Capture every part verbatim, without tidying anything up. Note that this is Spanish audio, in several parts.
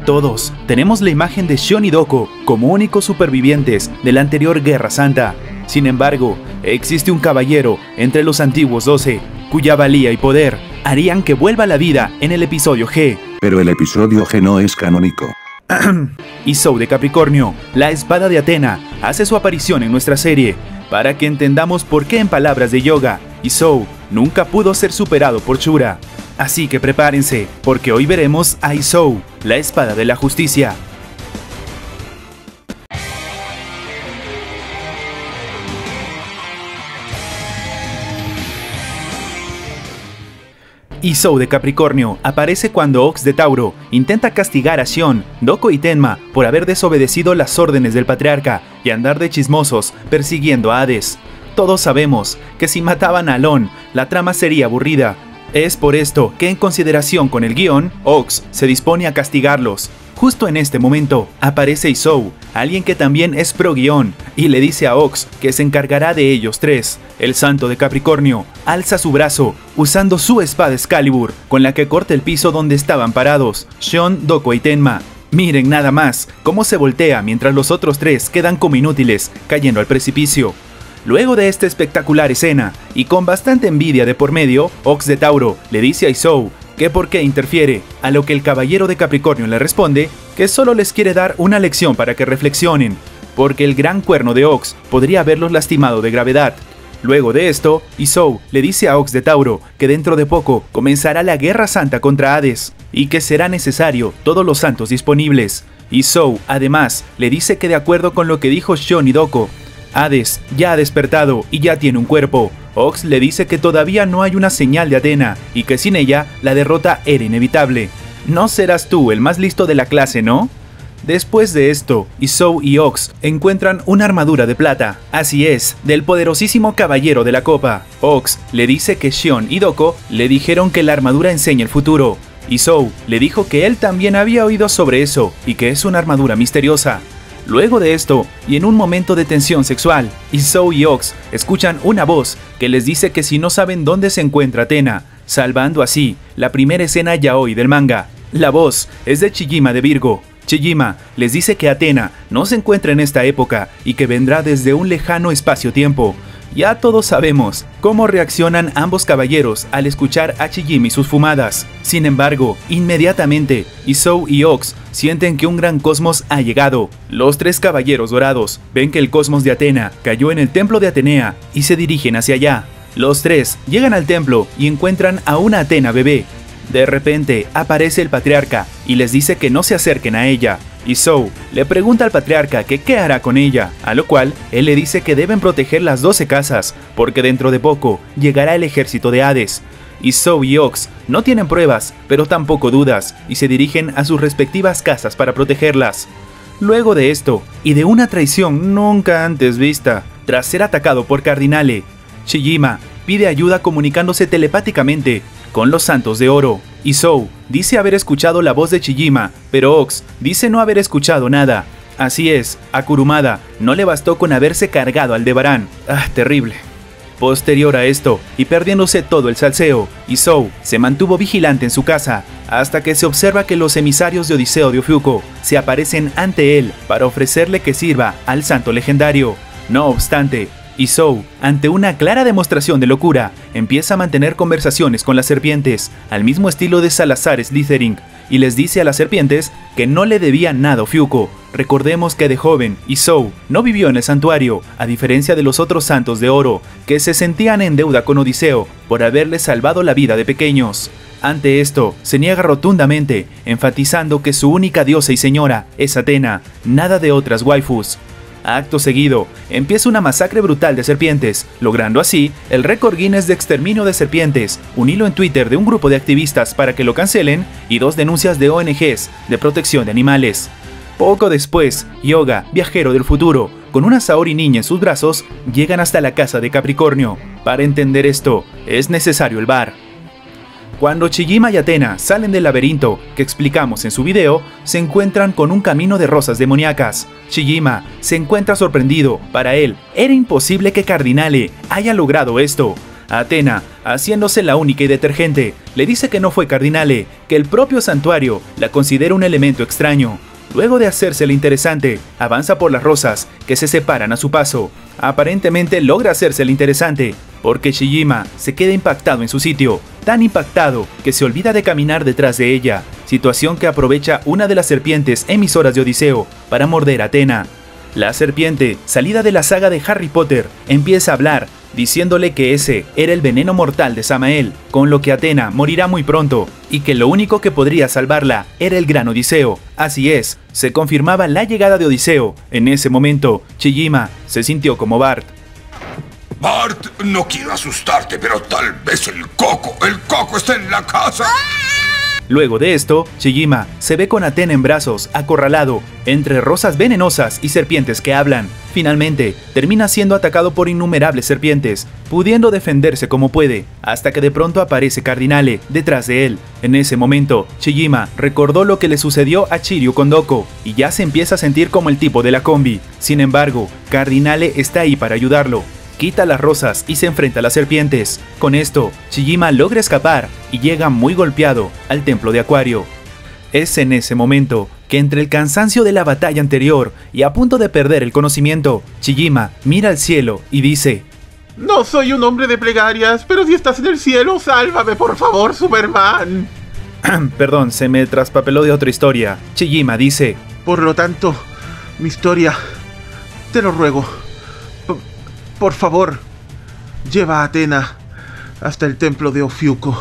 todos, tenemos la imagen de Shion y Doko como únicos supervivientes de la anterior Guerra Santa. Sin embargo, existe un caballero entre los antiguos doce, cuya valía y poder harían que vuelva a la vida en el episodio G. Pero el episodio G no es canónico. Isou de Capricornio, la espada de Atena, hace su aparición en nuestra serie, para que entendamos por qué en palabras de Yoga, Isou nunca pudo ser superado por Shura. Así que prepárense, porque hoy veremos a Isou, la espada de la justicia. Isou de Capricornio aparece cuando Ox de Tauro intenta castigar a Shion, Doko y Tenma por haber desobedecido las órdenes del patriarca y andar de chismosos persiguiendo a Hades. Todos sabemos que si mataban a Alon, la trama sería aburrida. Es por esto que, en consideración con el guión, Ox se dispone a castigarlos. Justo en este momento aparece Isou, alguien que también es pro guión, y le dice a Ox que se encargará de ellos tres. El santo de Capricornio alza su brazo usando su espada Excalibur, con la que corta el piso donde estaban parados Shion, Doko y Tenma. Miren nada más cómo se voltea mientras los otros tres quedan como inútiles, cayendo al precipicio. Luego de esta espectacular escena, y con bastante envidia de por medio, Ox de Tauro le dice a Isou que por qué interfiere, a lo que el caballero de Capricornio le responde que solo les quiere dar una lección para que reflexionen, porque el gran cuerno de Ox podría haberlos lastimado de gravedad. Luego de esto, Isou le dice a Ox de Tauro que dentro de poco comenzará la Guerra Santa contra Hades, y que será necesario todos los santos disponibles. Isou, además, le dice que de acuerdo con lo que dijo Shion y Doko, Hades ya ha despertado y ya tiene un cuerpo. Ox le dice que todavía no hay una señal de Atena y que sin ella la derrota era inevitable. No serás tú el más listo de la clase, ¿no? Después de esto, Isou y Ox encuentran una armadura de plata, así es, del poderosísimo caballero de la copa. Ox le dice que Shion y Doko le dijeron que la armadura enseña el futuro. Isou le dijo que él también había oído sobre eso y que es una armadura misteriosa. Luego de esto, y en un momento de tensión sexual, Isou y Ox escuchan una voz que les dice que si no saben dónde se encuentra Atena, salvando así la primera escena yaoi del manga. La voz es de Chijima de Virgo. Chijima les dice que Atena no se encuentra en esta época y que vendrá desde un lejano espacio-tiempo. Ya todos sabemos cómo reaccionan ambos caballeros al escuchar a Chijima y sus fumadas. Sin embargo, inmediatamente, Isou y Ox sienten que un gran cosmos ha llegado. Los tres caballeros dorados ven que el cosmos de Atena cayó en el templo de Atenea y se dirigen hacia allá. Los tres llegan al templo y encuentran a una Atena bebé. De repente aparece el patriarca y les dice que no se acerquen a ella. Isou le pregunta al patriarca que qué hará con ella, a lo cual él le dice que deben proteger las doce casas, porque dentro de poco llegará el ejército de Hades. Isou y Ox no tienen pruebas, pero tampoco dudas, y se dirigen a sus respectivas casas para protegerlas. Luego de esto, y de una traición nunca antes vista, tras ser atacado por Cardinale, Chijima pide ayuda comunicándose telepáticamente con los Santos de Oro. Isou dice haber escuchado la voz de Chijima, pero Ox dice no haber escuchado nada. Así es, a Kurumada no le bastó con haberse cargado al Aldebarán. ¡Ah, terrible! Posterior a esto, y perdiéndose todo el salseo, Isou se mantuvo vigilante en su casa, hasta que se observa que los emisarios de Odiseo de Ofiuco se aparecen ante él para ofrecerle que sirva al santo legendario. No obstante, Isou, ante una clara demostración de locura, empieza a mantener conversaciones con las serpientes, al mismo estilo de Salazar Slytherin, y les dice a las serpientes que no le debían nada a Ofiuco. Recordemos que de joven, Isou no vivió en el santuario, a diferencia de los otros santos de oro, que se sentían en deuda con Odiseo por haberle salvado la vida de pequeños. Ante esto, se niega rotundamente, enfatizando que su única diosa y señora es Atena, nada de otras waifus. Acto seguido, empieza una masacre brutal de serpientes, logrando así el récord Guinness de exterminio de serpientes, un hilo en Twitter de un grupo de activistas para que lo cancelen y dos denuncias de O N Ges de protección de animales. Poco después, Yoga, viajero del futuro, con una Saori niña en sus brazos, llegan hasta la casa de Capricornio. Para entender esto, es necesario el bar. Cuando Chijima y Atena salen del laberinto, que explicamos en su video, se encuentran con un camino de rosas demoníacas. Chijima se encuentra sorprendido. Para él, era imposible que Cardinale haya logrado esto. a Athena, haciéndose la única y detergente. Le dice que no fue Cardinale, que el propio santuario la considera un elemento extraño. Luego de hacerse la interesante, avanza por las rosas, que se separan a su paso. Aparentemente logra hacerse la interesante, porque Shijima se queda impactado en su sitio, tan impactado que se olvida de caminar detrás de ella, situación que aprovecha una de las serpientes emisoras de Odiseo para morder a Athena. La serpiente, salida de la saga de Harry Potter, empieza a hablar, diciéndole que ese era el veneno mortal de Samael, con lo que Athena morirá muy pronto, y que lo único que podría salvarla era el gran Odiseo. Así es, se confirmaba la llegada de Odiseo. En ese momento, Shijima se sintió como Bart. Bart, no quiero asustarte, pero tal vez el coco, el coco está en la casa. Luego de esto, Shijima se ve con Athena en brazos, acorralado, entre rosas venenosas y serpientes que hablan. Finalmente, termina siendo atacado por innumerables serpientes, pudiendo defenderse como puede, hasta que de pronto aparece Cardinale detrás de él. En ese momento, Shijima recordó lo que le sucedió a Shiryu con Doko, y ya se empieza a sentir como el tipo de la combi. Sin embargo, Cardinale está ahí para ayudarlo. Quita las rosas y se enfrenta a las serpientes. Con esto, Shijima logra escapar y llega muy golpeado al templo de Acuario. Es en ese momento que entre el cansancio de la batalla anterior y a punto de perder el conocimiento, Shijima mira al cielo y dice: No soy un hombre de plegarias, pero si estás en el cielo, sálvame por favor, Superman. Perdón, se me traspapeló de otra historia. Shijima dice: Por lo tanto, mi historia, te lo ruego. Por favor, lleva a Athena hasta el templo de Ofiuco.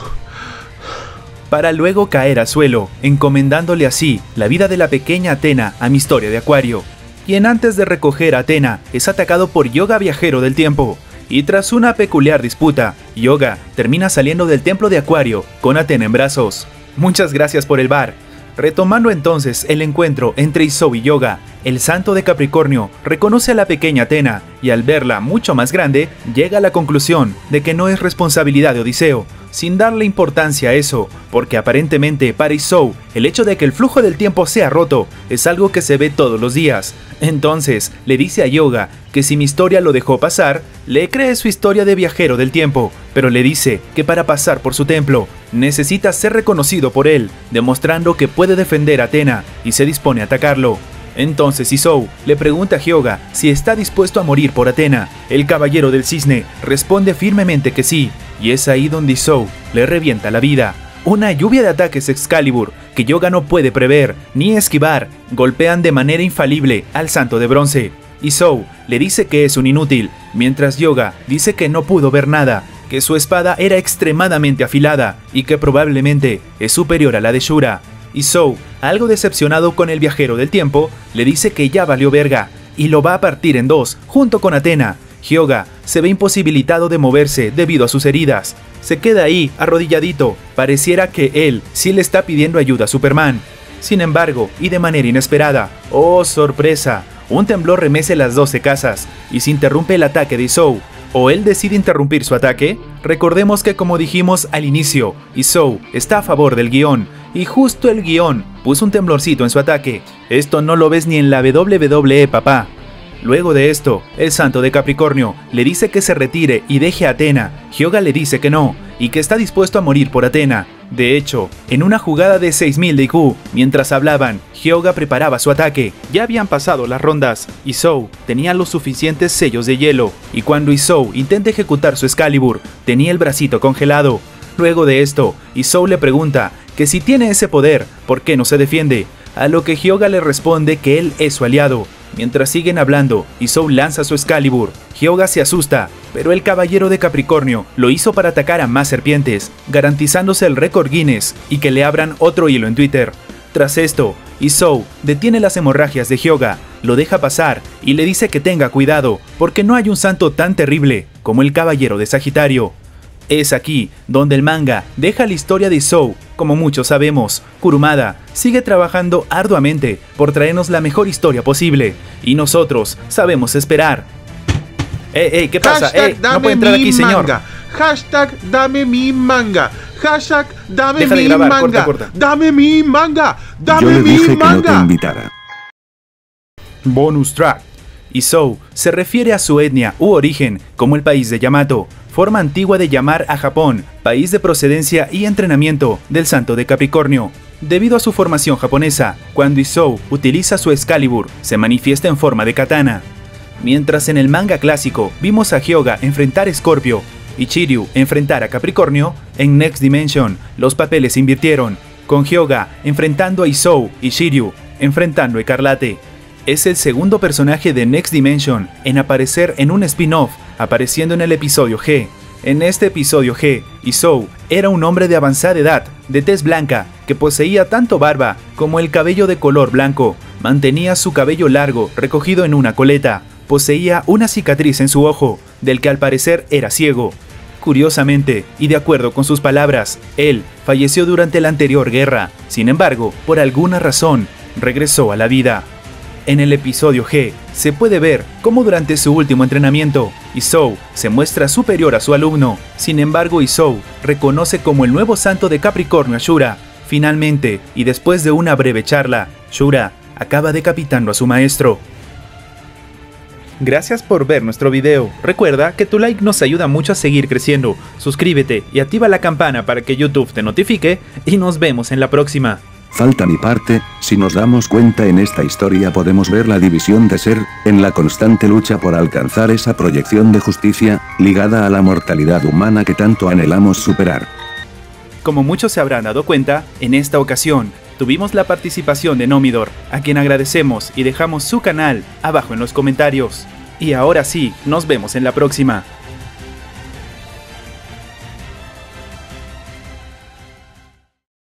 Para luego caer al suelo, encomendándole así la vida de la pequeña Athena a mi historia de Acuario. Quien antes de recoger a Athena es atacado por Yoga, viajero del tiempo. Y tras una peculiar disputa, Yoga termina saliendo del templo de Acuario con Athena en brazos. Muchas gracias por el bar. Retomando entonces el encuentro entre Isou y Yoga, el santo de Capricornio reconoce a la pequeña Athena y al verla mucho más grande, llega a la conclusión de que no es responsabilidad de Odiseo, sin darle importancia a eso, porque aparentemente para Isou, el hecho de que el flujo del tiempo sea roto es algo que se ve todos los días. Entonces le dice a Yoga que si mi historia lo dejó pasar, le cree su historia de viajero del tiempo, pero le dice que para pasar por su templo necesita ser reconocido por él, demostrando que puede defender a Athena y se dispone a atacarlo. Entonces Isou le pregunta a Hyuga si está dispuesto a morir por Athena. El caballero del cisne responde firmemente que sí, y es ahí donde Isou le revienta la vida. Una lluvia de ataques Excalibur que Yoga no puede prever ni esquivar golpean de manera infalible al santo de bronce. Isou le dice que es un inútil, mientras Yoga dice que no pudo ver nada, que su espada era extremadamente afilada y que probablemente es superior a la de Shura. Isou, algo decepcionado con el viajero del tiempo, le dice que ya valió verga y lo va a partir en dos junto con Athena. Hyuga se ve imposibilitado de moverse debido a sus heridas. Se queda ahí, arrodilladito, pareciera que él sí le está pidiendo ayuda a Superman. Sin embargo, y de manera inesperada, ¡oh sorpresa!, un temblor remece las doce casas y se interrumpe el ataque de Isou. ¿O él decide interrumpir su ataque? Recordemos que como dijimos al inicio, Isou está a favor del guión, y justo el guión puso un temblorcito en su ataque. Esto no lo ves ni en la doble u doble u e, papá. Luego de esto, el santo de Capricornio le dice que se retire y deje a Athena. Hyuga le dice que no, y que está dispuesto a morir por Athena. De hecho, en una jugada de seis mil de I Q, mientras hablaban, Hyuga preparaba su ataque. Ya habían pasado las rondas. Isou tenía los suficientes sellos de hielo, y cuando Isou intenta ejecutar su Excalibur, tenía el bracito congelado. Luego de esto, Isou le pregunta que si tiene ese poder, ¿por qué no se defiende? A lo que Hyuga le responde que él es su aliado. Mientras siguen hablando, Isou lanza su Excalibur. Hyuga se asusta, pero el caballero de Capricornio lo hizo para atacar a más serpientes, garantizándose el récord Guinness y que le abran otro hilo en Twitter. Tras esto, Isou detiene las hemorragias de Hyuga, lo deja pasar y le dice que tenga cuidado, porque no hay un santo tan terrible como el caballero de Sagitario. Es aquí donde el manga deja la historia de Isou. Como muchos sabemos, Kurumada sigue trabajando arduamente por traernos la mejor historia posible, y nosotros sabemos esperar. ¡Ey, ey! ¿Qué pasa? ¡Ey! No puede entrar aquí, señor. Manga. Hashtag dame mi manga. Hashtag dame Deja mi de grabar, manga. corta, corta. Dame mi manga. Dame Yo le mi dije que no te manga. invitara. Bonus track. Isou se refiere a su etnia u origen como el país de Yamato. forma antigua de llamar a Japón, país de procedencia y entrenamiento del Santo de Capricornio. Debido a su formación japonesa, cuando Isou utiliza su Excalibur, se manifiesta en forma de katana. Mientras en el manga clásico vimos a Hyuga enfrentar a Scorpio y Shiryu enfrentar a Capricornio, en Next Dimension los papeles se invirtieron, con Hyuga enfrentando a Isou y Shiryu enfrentando a Escarlate. Es el segundo personaje de Next Dimension en aparecer en un spin-off, apareciendo en el episodio G. En este episodio G, Isou era un hombre de avanzada edad, de tez blanca, que poseía tanto barba como el cabello de color blanco. Mantenía su cabello largo, recogido en una coleta. Poseía una cicatriz en su ojo, del que al parecer era ciego. Curiosamente, y de acuerdo con sus palabras, él falleció durante la anterior guerra. Sin embargo, por alguna razón, regresó a la vida. En el episodio G, se puede ver cómo durante su último entrenamiento, Isou se muestra superior a su alumno. Sin embargo, Isou reconoce como el nuevo santo de Capricornio a Shura. Finalmente, y después de una breve charla, Shura acaba decapitando a su maestro. Gracias por ver nuestro video. Recuerda que tu like nos ayuda mucho a seguir creciendo. Suscríbete y activa la campana para que YouTube te notifique y nos vemos en la próxima. Falta mi parte. Si nos damos cuenta, en esta historia podemos ver la división de ser, en la constante lucha por alcanzar esa proyección de justicia, ligada a la mortalidad humana que tanto anhelamos superar. Como muchos se habrán dado cuenta, en esta ocasión, tuvimos la participación de Nomidor, a quien agradecemos y dejamos su canal abajo en los comentarios. Y ahora sí, nos vemos en la próxima.